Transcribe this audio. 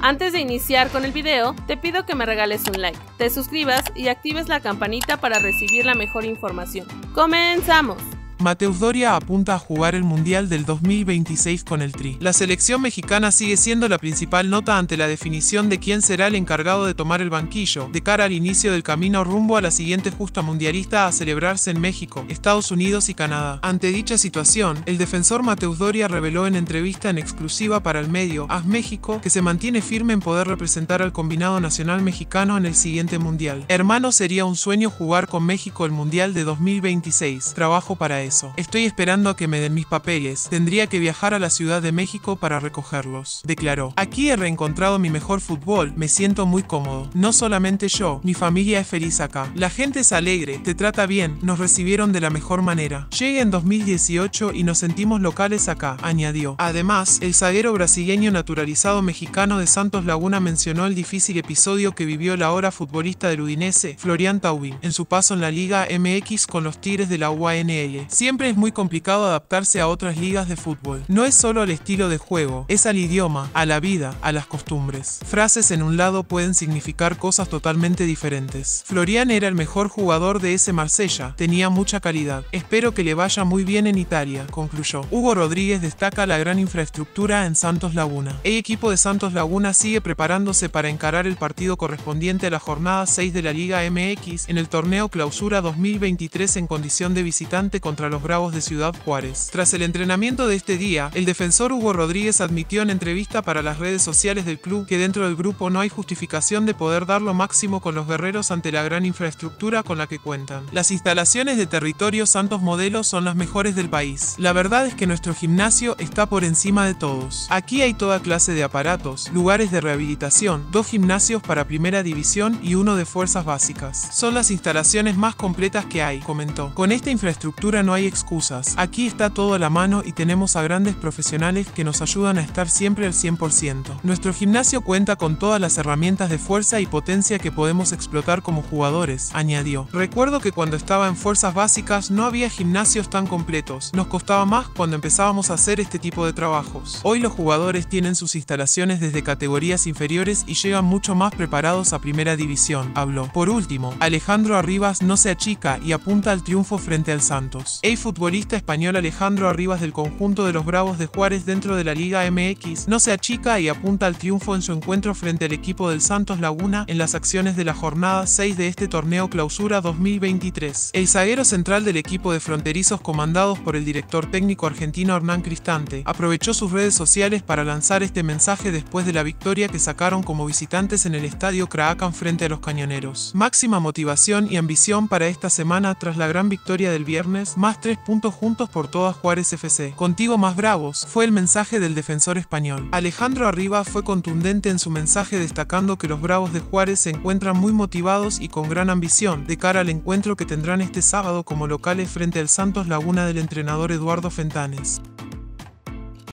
Antes de iniciar con el video, te pido que me regales un like, te suscribas y actives la campanita para recibir la mejor información. ¡Comenzamos! Mateus Doria apunta a jugar el Mundial del 2026 con el Tri. La selección mexicana sigue siendo la principal nota ante la definición de quién será el encargado de tomar el banquillo, de cara al inicio del camino rumbo a la siguiente justa mundialista a celebrarse en México, Estados Unidos y Canadá. Ante dicha situación, el defensor Mateus Doria reveló en entrevista en exclusiva para el medio AS México que se mantiene firme en poder representar al combinado nacional mexicano en el siguiente Mundial. Hermano, sería un sueño jugar con México el Mundial de 2026. Trabajo para eso. Estoy esperando a que me den mis papeles. Tendría que viajar a la Ciudad de México para recogerlos, declaró. Aquí he reencontrado mi mejor fútbol. Me siento muy cómodo. No solamente yo, mi familia es feliz acá. La gente es alegre, te trata bien, nos recibieron de la mejor manera. Llegué en 2018 y nos sentimos locales acá, añadió. Además, el zaguero brasileño naturalizado mexicano de Santos Laguna mencionó el difícil episodio que vivió el ahora futbolista del Udinese, Florian Thauvin, en su paso en la Liga MX con los Tigres de la UANL. Siempre es muy complicado adaptarse a otras ligas de fútbol. No es solo al estilo de juego, es al idioma, a la vida, a las costumbres. Frases en un lado pueden significar cosas totalmente diferentes. Florian era el mejor jugador de ese Marsella, tenía mucha calidad. Espero que le vaya muy bien en Italia, concluyó. Hugo Rodríguez destaca la gran infraestructura en Santos Laguna. El equipo de Santos Laguna sigue preparándose para encarar el partido correspondiente a la jornada 6 de la Liga MX en el torneo Clausura 2023 en condición de visitante contra los Bravos de Ciudad Juárez. Tras el entrenamiento de este día, el defensor Hugo Rodríguez admitió en entrevista para las redes sociales del club que dentro del grupo no hay justificación de poder dar lo máximo con los guerreros ante la gran infraestructura con la que cuentan. Las instalaciones de Territorio Santos Modelo son las mejores del país. La verdad es que nuestro gimnasio está por encima de todos. Aquí hay toda clase de aparatos, lugares de rehabilitación, 2 gimnasios para primera división y uno de fuerzas básicas. Son las instalaciones más completas que hay, comentó. Con esta infraestructura no hay excusas. Aquí está todo a la mano y tenemos a grandes profesionales que nos ayudan a estar siempre al 100%. Nuestro gimnasio cuenta con todas las herramientas de fuerza y potencia que podemos explotar como jugadores, añadió. Recuerdo que cuando estaba en fuerzas básicas no había gimnasios tan completos. Nos costaba más cuando empezábamos a hacer este tipo de trabajos. Hoy los jugadores tienen sus instalaciones desde categorías inferiores y llegan mucho más preparados a primera división, habló. Por último, Alejandro Arribas no se achica y apunta al triunfo frente al Santos. El futbolista español Alejandro Arribas del conjunto de los Bravos de Juárez dentro de la Liga MX no se achica y apunta al triunfo en su encuentro frente al equipo del Santos Laguna en las acciones de la jornada 6 de este torneo Clausura 2023. El zaguero central del equipo de fronterizos comandados por el director técnico argentino Hernán Cristante aprovechó sus redes sociales para lanzar este mensaje después de la victoria que sacaron como visitantes en el estadio Kraken frente a los Cañoneros. Máxima motivación y ambición para esta semana tras la gran victoria del viernes, más 3 puntos juntos por todas Juárez FC. Contigo más bravos, fue el mensaje del defensor español. Alejandro Arribas fue contundente en su mensaje destacando que los Bravos de Juárez se encuentran muy motivados y con gran ambición de cara al encuentro que tendrán este sábado como locales frente al Santos Laguna del entrenador Eduardo Fentanes.